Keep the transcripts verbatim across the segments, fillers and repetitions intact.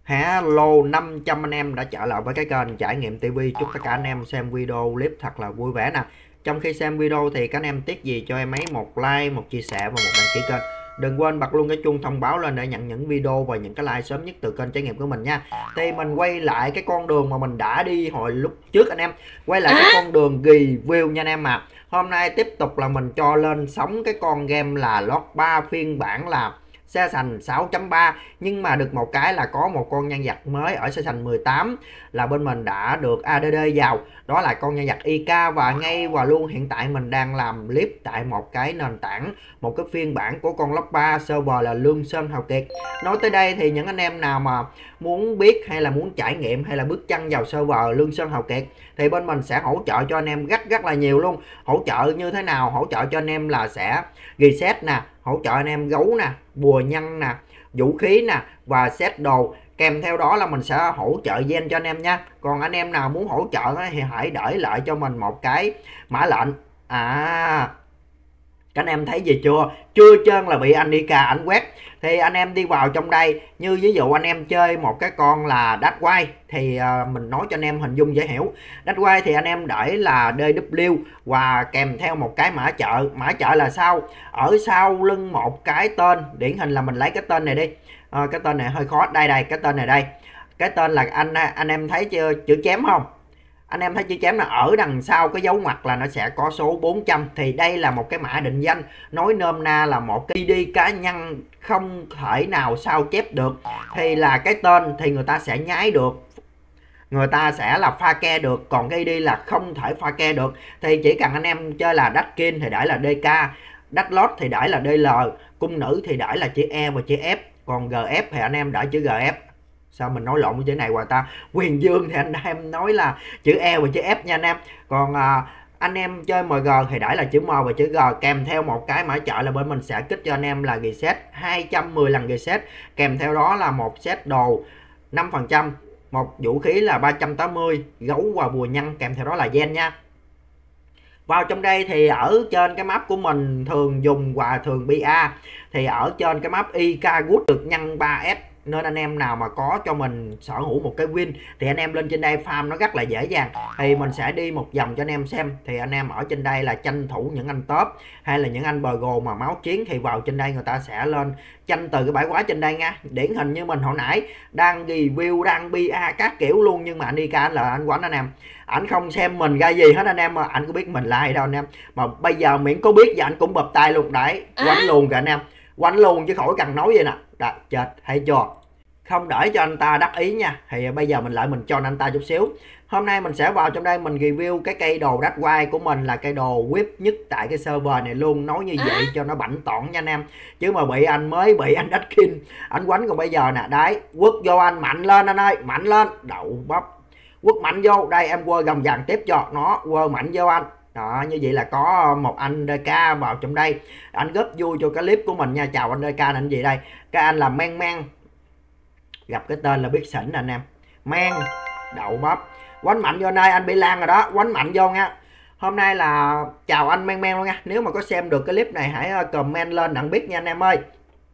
Hello năm trăm anh em đã trở lại với cái kênh Trải Nghiệm ti vi. Chúc tất cả anh em xem video clip thật là vui vẻ nè. Trong khi xem video thì các anh em tiếc gì cho em ấy một like, một chia sẻ và một đăng ký kênh. Đừng quên bật luôn cái chuông thông báo lên để nhận những video và những cái like sớm nhất từ kênh Trải Nghiệm của mình nha. Thì mình quay lại cái con đường mà mình đã đi hồi lúc trước anh em. Quay lại cái con đường review nha anh em à. Hôm nay tiếp tục là mình cho lên sóng cái con game là lót ba phiên bản là xe sành sáu chấm ba, nhưng mà được một cái là có một con nhân vật mới ở xe sành mười tám là bên mình đã được a đê đê vào, đó là con nhân vật i ca. Và ngay và luôn hiện tại mình đang làm clip tại một cái nền tảng, một cái phiên bản của con lót ba server là Lương Sơn Hào Kiệt. Nói tới đây thì những anh em nào mà muốn biết hay là muốn trải nghiệm hay là bước chân vào server Lương Sơn Hào Kiệt thì bên mình sẽ hỗ trợ cho anh em rất rất là nhiều luôn. Hỗ trợ như thế nào? Hỗ trợ cho anh em là sẽ reset nè, hỗ trợ anh em gấu nè, bùa nhân nè, vũ khí nè và set đồ. Kèm theo đó là mình sẽ hỗ trợ gen cho anh em nha. Còn anh em nào muốn hỗ trợ thì hãy để lại cho mình một cái mã lệnh. À, các anh em thấy gì chưa? Chưa trơn là bị anh i ca ảnh quét. Thì anh em đi vào trong đây, như ví dụ anh em chơi một cái con là Dash Quay thì uh, mình nói cho anh em hình dung dễ hiểu. Dash Quay thì anh em để là đê vê và kèm theo một cái mã trợ. Mã trợ là sao? Ở sau lưng một cái tên, điển hình là mình lấy cái tên này đi. Uh, cái tên này hơi khó. Đây đây, cái tên này đây. Cái tên là anh anh em thấy chưa, chữ chém không? Anh em thấy chữ chém là ở đằng sau cái dấu ngoặc là nó sẽ có số bốn trăm. Thì đây là một cái mã định danh, nói nôm na là một cái i đê cá nhân không thể nào sao chép được. Thì là cái tên thì người ta sẽ nhái được, người ta sẽ là pha ke được. Còn cái i đê là không thể pha ke được. Thì chỉ cần anh em chơi là Dash King thì để là đê ca, Dash Lord thì để là đê lờ, cung nữ thì để là chữ E và chữ F. Còn giê ép thì anh em để chữ giê ép. Sao mình nói lộn cái chữ này hoài ta? Quyền Dương thì anh em nói là chữ E và chữ F nha anh em. Còn à, anh em chơi em giê thì để là chữ M và chữ G. Kèm theo một cái mã trợ là bên mình sẽ kích cho anh em là reset hai trăm mười lần reset. Kèm theo đó là một set đồ năm phần trăm, một vũ khí là ba trăm tám mươi, gấu và bùa nhân. Kèm theo đó là gen nha. Vào trong đây thì ở trên cái map của mình thường dùng và thường bê a thì ở trên cái map i ca Good được nhân ba S, nên anh em nào mà có cho mình sở hữu một cái win thì anh em lên trên đây farm nó rất là dễ dàng. Thì mình sẽ đi một vòng cho anh em xem. Thì anh em ở trên đây là tranh thủ những anh top hay là những anh bờ gồ mà máu chiến thì vào trên đây người ta sẽ lên tranh từ cái bãi quá trên đây nha. Điển hình như mình hồi nãy đang review, đang bê a các kiểu luôn, nhưng mà anh i ca là anh quánh anh em, ảnh không xem mình ra gì hết anh em, mà ảnh có biết mình là ai đâu anh em. Mà bây giờ miễn có biết và anh cũng bập tay luôn đấy, quánh luôn kìa anh em, quánh luôn chứ khỏi cần nói vậy nè. Đã, chết hay chưa? Không để cho anh ta đắc ý nha. Thì bây giờ mình lại mình cho anh ta chút xíu. Hôm nay mình sẽ vào trong đây mình review cái cây đồ Dash Quay của mình là cây đồ whip nhất tại cái server này luôn. Nói như vậy cho nó bảnh tỏn nha anh em. Chứ mà bị anh mới bị anh Dash King anh quánh. Còn bây giờ nè, đấy, quất vô anh, mạnh lên anh ơi, mạnh lên, đậu bắp, quất mạnh vô. Đây em quơ gầm dàn tiếp cho nó, quơ mạnh vô anh. Đó, như vậy là có một anh đê ca vào trong đây, anh góp vui cho cái clip của mình nha. Chào anh đê ca, anh gì đây? Cái anh là men men, gặp cái tên là biết xỉn anh em. Men đậu bắp, quánh mạnh vô đây, anh bị lan rồi đó, quánh mạnh vô nha. Hôm nay là chào anh men men luôn nha. Nếu mà có xem được cái clip này hãy comment lên đặng biết nha anh em ơi.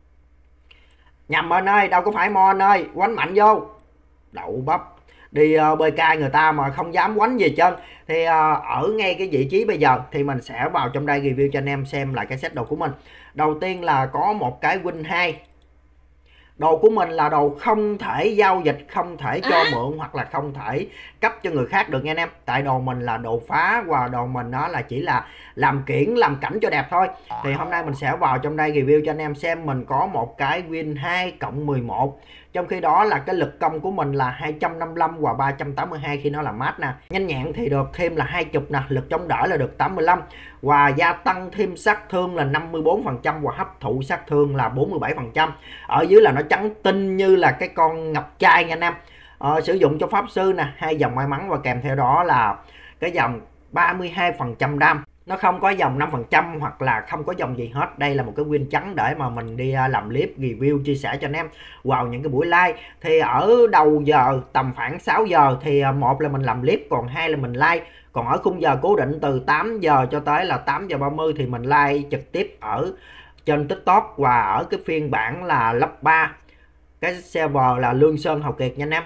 Nhầm anh ơi, đâu có phải mo anh ơi, quánh mạnh vô, đậu bắp. Đi uh, bê ca người ta mà không dám quánh gì chân. Thì uh, ở ngay cái vị trí bây giờ thì mình sẽ vào trong đây review cho anh em xem lại cái set đồ của mình. Đầu tiên là có một cái win hai. Đồ của mình là đồ không thể giao dịch, không thể cho mượn hoặc là không thể cấp cho người khác được nha anh em. Tại đồ mình là đồ phá và đồ mình đó là chỉ là làm kiển, làm cảnh cho đẹp thôi. Thì hôm nay mình sẽ vào trong đây review cho anh em xem. Mình có một cái win hai cộng mười một. Trong khi đó là cái lực công của mình là hai trăm năm mươi lăm và ba trăm tám mươi hai khi nó là mát nè. Nhanh nhẹn thì được thêm là hai mươi nè, lực chống đỡ là được tám mươi lăm. Và gia tăng thêm sát thương là năm mươi bốn phần trăm và hấp thụ sát thương là bốn mươi bảy phần trăm. Ở dưới là nó trắng tinh như là cái con ngọc trai nha anh em. Ờ, sử dụng cho pháp sư nè, hai dòng may mắn và kèm theo đó là cái dòng ba mươi hai phần trăm đam. Nó không có dòng năm phần trăm hoặc là không có dòng gì hết. Đây là một cái win trắng để mà mình đi làm clip review chia sẻ cho anh em vào những cái buổi live. Thì ở đầu giờ tầm khoảng sáu giờ thì một là mình làm clip, còn hai là mình live. Còn ở khung giờ cố định từ tám giờ cho tới là tám giờ ba mươi thì mình live trực tiếp ở trên TikTok và ở cái phiên bản là lắp ba. cái server là Lương Sơn Hào Kiệt nha anh em.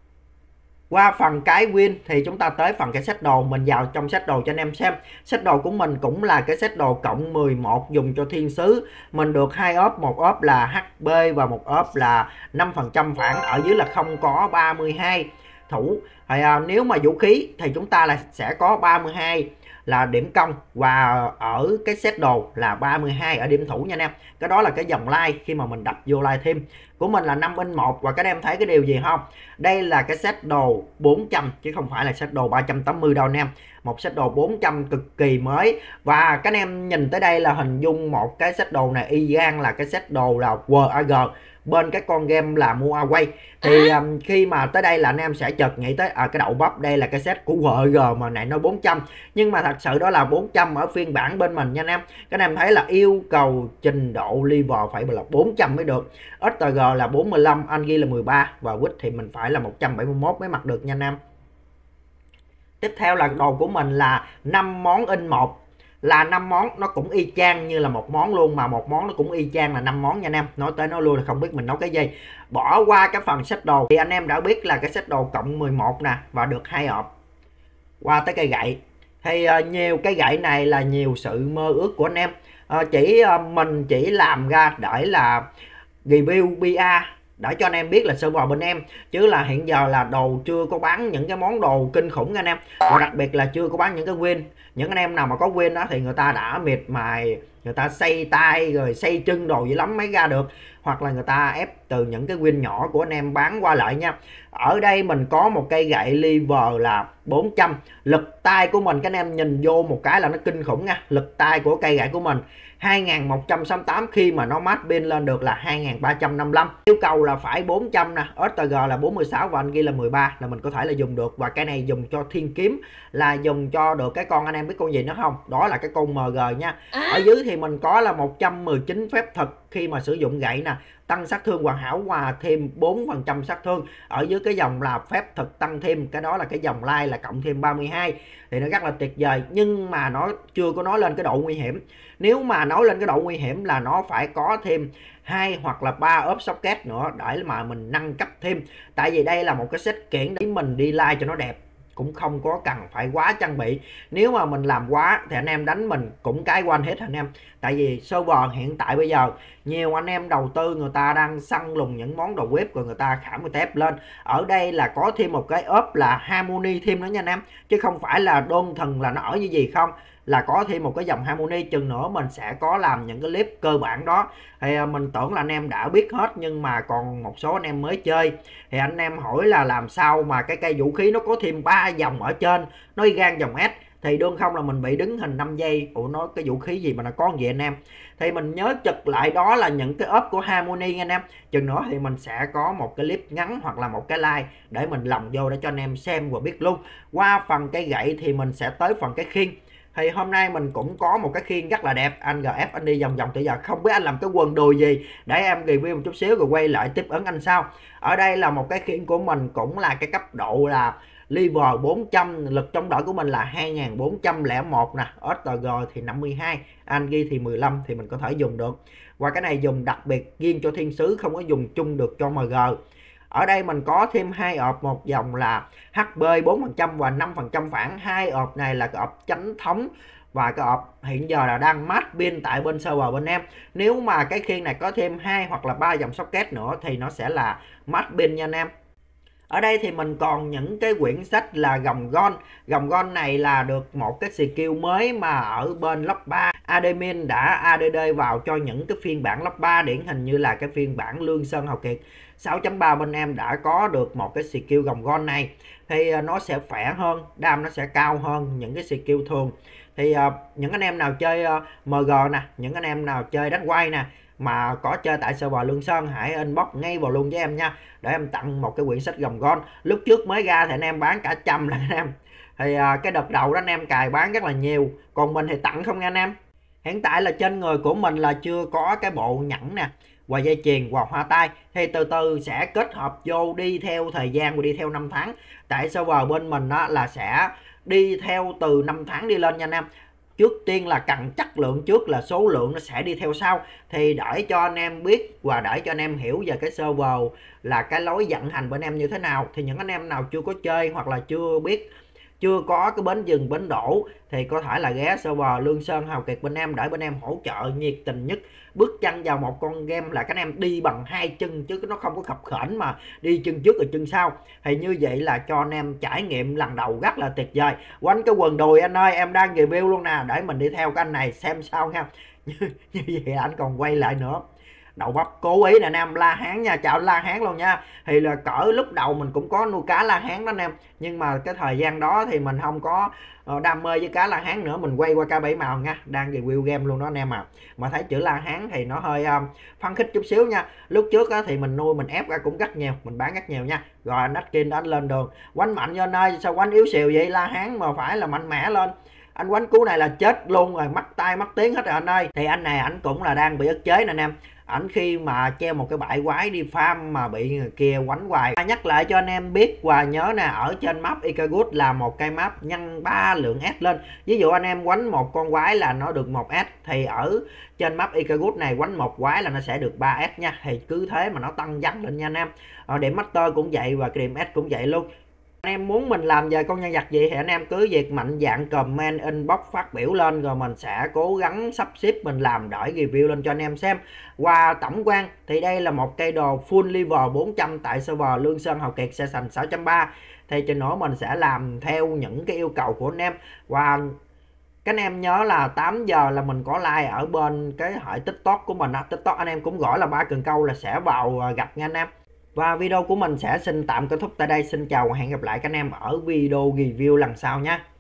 Qua phần cái win thì chúng ta tới phần cái set đồ, mình vào trong set đồ cho anh em xem. Set đồ của mình cũng là cái set đồ cộng mười một dùng cho thiên sứ. Mình được hai ốp, một ốp là hát pê và một ốp là năm phần trăm phản, ở dưới là không có ba mươi hai thủ. Thì à, nếu mà vũ khí thì chúng ta là sẽ có ba mươi hai là điểm công, và ở cái set đồ là ba mươi hai ở điểm thủ nha anh em. Cái đó là cái dòng like khi mà mình đập vô like thêm của mình là năm in một. Và các em thấy cái điều gì không, đây là cái set đồ bốn trăm chứ không phải là set đồ ba trăm tám mươi đâu anh em. Một set đồ bốn trăm cực kỳ mới, và các em nhìn tới đây là hình dung một cái set đồ này y gan là cái set đồ là vê a giê bên cái con game là mua Away. Thì um, khi mà tới đây là anh em sẽ chợt nghĩ tới à, cái đậu bắp đây là cái set của vê a giê mà này nó bốn trăm, nhưng mà thật sự đó là bốn trăm ở phiên bản bên mình nha anh em. Các em thấy là yêu cầu trình độ level phải là bốn trăm mới được, ét tê giê là bốn mươi lăm, anh ghi là mười ba, và quýt thì mình phải là một trăm bảy mươi mốt mới mặc được nha anh em. Tiếp theo là đồ của mình là năm món in một, là năm món, nó cũng y chang như là một món luôn, mà một món nó cũng y chang là năm món nha anh em. Nói tới nó luôn là không biết mình nấu cái gì. Bỏ qua cái phần set đồ thì anh em đã biết là cái set đồ cộng mười một nè, và được hai hộp. Qua tới cây gậy thì uh, nhiều cái gậy này là nhiều sự mơ ước của anh em. Uh, chỉ uh, mình chỉ làm ra để là review pê a để cho anh em biết là server bên em, chứ là hiện giờ là đồ chưa có bán những cái món đồ kinh khủng anh em, và đặc biệt là chưa có bán những cái win. Những anh em nào mà có win đó thì người ta đã miệt mài, người ta xây tay rồi xây chân đồ gì lắm mới ra được, hoặc là người ta ép từ những cái win nhỏ của anh em bán qua lại nha. Ở đây mình có một cây gậy lever là bốn trăm, lực tay của mình các anh em nhìn vô một cái là nó kinh khủng nha. Lực tay của cây gậy của mình hai nghìn một trăm sáu mươi tám, khi mà nó max pin lên được là hai nghìn ba trăm năm mươi lăm. Yêu cầu là phải bốn trăm nè, ét tê giê là bốn mươi sáu và anh ghi là mười ba là mình có thể là dùng được. Và cái này dùng cho thiên kiếm, là dùng cho được cái con, anh em biết con gì nữa không? Đó là cái con em giê nha. Ở dưới thì mình có là một trăm mười chín phép thực khi mà sử dụng gậy nè, tăng sát thương hoàn hảo và thêm bốn phần trăm sát thương. Ở dưới cái dòng là phép thực tăng thêm, cái đó là cái dòng like là cộng thêm ba mươi hai, thì nó rất là tuyệt vời. Nhưng mà nó chưa có nói lên cái độ nguy hiểm. Nếu mà nói lên cái độ nguy hiểm là nó phải có thêm hai hoặc là ba ốp socket nữa để mà mình nâng cấp thêm. Tại vì đây là một cái set kiện để mình đi like cho nó đẹp, cũng không có cần phải quá trang bị. Nếu mà mình làm quá thì anh em đánh mình cũng cái quanh hết anh em. Tại vì server hiện tại bây giờ nhiều anh em đầu tư người ta đang săn lùng những món đồ web rồi người ta khảm cái tép lên. Ở đây là có thêm một cái ốp là Harmony thêm nữa nha anh em, chứ không phải là đơn thuần là nó ở như gì không, là có thêm một cái dòng Harmony. Chừng nữa mình sẽ có làm những cái clip cơ bản đó, thì mình tưởng là anh em đã biết hết, nhưng mà còn một số anh em mới chơi thì anh em hỏi là làm sao mà cái cây vũ khí nó có thêm ba dòng ở trên, nó y gan dòng S, thì đương không là mình bị đứng hình năm giây. Ủa nói cái vũ khí gì mà nó có gì anh em. Thì mình nhớ chật lại đó là những cái ốp của Harmony anh em. Chừng nữa thì mình sẽ có một cái clip ngắn hoặc là một cái like để mình lòng vô để cho anh em xem và biết luôn. Qua phần cây gậy thì mình sẽ tới phần cái khiên. Thì hôm nay mình cũng có một cái khiên rất là đẹp. Anh giê ép anh đi vòng vòng từ giờ không biết anh làm cái quần đùi gì, để em review một chút xíu rồi quay lại tiếp ứng anh sau. Ở đây là một cái khiên của mình cũng là cái cấp độ là level bốn trăm, lực chống đỡ của mình là hai nghìn bốn trăm lẻ một nè, ét tê giê thì năm mươi hai, anh ghi thì mười lăm, thì mình có thể dùng được. Và cái này dùng đặc biệt riêng cho thiên sứ, không có dùng chung được cho em giê. Ở đây mình có thêm hai ộp, một dòng là hát pê bốn phần trăm và năm phần trăm phản. Hai ộp này là cái ộp chánh thống, và cái ộp hiện giờ là đang max pin tại bên server bên em. Nếu mà cái khiên này có thêm hai hoặc là ba dòng socket nữa thì nó sẽ là max pin nha anh em. Ở đây thì mình còn những cái quyển sách là gồng gon. Gồng gon này là được một cái skill mới mà ở bên Lock ba Admin đã add vào cho những cái phiên bản Lock ba, điển hình như là cái phiên bản Lương Sơn Hào Kiệt sáu chấm ba bên em đã có được một cái skill gồng gon này. Thì nó sẽ khỏe hơn, đam nó sẽ cao hơn những cái skill thường. Thì uh, những anh em nào chơi uh, em giê nè, những anh em nào chơi đánh quay nè, mà có chơi tại server Lương Sơn, hãy inbox ngay vào luôn với em nha, để em tặng một cái quyển sách gồng gon. Lúc trước mới ra thì anh em bán cả trăm lần anh em. Thì à, cái đợt đầu đó anh em cài bán rất là nhiều, còn mình thì tặng không nha anh em. Hiện tại là trên người của mình là chưa có cái bộ nhẫn nè, và dây chuyền và hoa tai, thì từ từ sẽ kết hợp vô đi theo thời gian và đi theo năm tháng. Tại server bên mình đó là sẽ đi theo từ năm tháng đi lên nha anh em. trước tiên là cần chất lượng trước, là số lượng nó sẽ đi theo sau. Thì để cho anh em biết và để cho anh em hiểu về cái server là cái lối vận hành bên em như thế nào, thì những anh em nào chưa có chơi hoặc là chưa biết, chưa có cái bến dừng bến đổ thì có thể là ghé server Lương Sơn Hào Kiệt bên em để bên em hỗ trợ nhiệt tình nhất. Bước chân vào một con game là các anh em đi bằng hai chân chứ nó không có khập khểnh mà đi chân trước rồi chân sau. Thì như vậy là cho anh em trải nghiệm lần đầu rất là tuyệt vời. Quánh cái quần đùi anh ơi, em đang review luôn nè, để mình đi theo cái anh này xem sao nha. Như vậy anh còn quay lại nữa. Đậu bắp cố ý nè anh em, La Hán nha, chào La Hán luôn nha. Thì là cỡ lúc đầu mình cũng có nuôi cá La Hán đó anh em, nhưng mà cái thời gian đó thì mình không có đam mê với cá La Hán nữa, mình quay qua cá bảy màu nha, đang review game luôn đó anh em à. Mà thấy chữ La Hán thì nó hơi um, phấn khích chút xíu nha. Lúc trước á, thì mình nuôi mình ép ra cũng rất nhiều, mình bán rất nhiều nha. Rồi anh Đắc đã lên đường quánh mạnh cho anh ơi, sao quánh yếu xìu vậy? La Hán mà phải là mạnh mẽ lên, anh quánh cú này là chết luôn rồi, mất tay mất tiếng hết rồi anh ơi. Thì anh này ảnh cũng là đang bị ức chế nè anh em, ảnh khi mà treo một cái bãi quái đi farm mà bị người kia quánh hoài. Nhắc lại cho anh em biết và nhớ nè, ở trên map Icarus là một cây map nhân ba lượng S lên. Ví dụ anh em quánh một con quái là nó được một S, thì ở trên map Icarus này quánh một quái là nó sẽ được ba S nha. Thì cứ thế mà nó tăng dần lên nha anh em. Ở điểm master cũng vậy và cái điểm S cũng vậy luôn. Anh em muốn mình làm về con nhân vật gì thì anh em cứ việc mạnh dạn comment inbox phát biểu lên, rồi mình sẽ cố gắng sắp xếp mình làm để review lên cho anh em xem. Qua tổng quan thì đây là một cây đồ full level bốn trăm tại server Lương Sơn Hào Kiệt season sáu chấm ba. Thì trên nữa mình sẽ làm theo những cái yêu cầu của anh em. Và các anh em nhớ là tám giờ là mình có like ở bên cái hệ TikTok của mình. TikTok anh em cũng gọi là Ba Cần Câu là sẽ vào gặp nha anh em. Và video của mình sẽ xin tạm kết thúc tại đây. Xin chào và hẹn gặp lại các anh em ở video review lần sau nhé.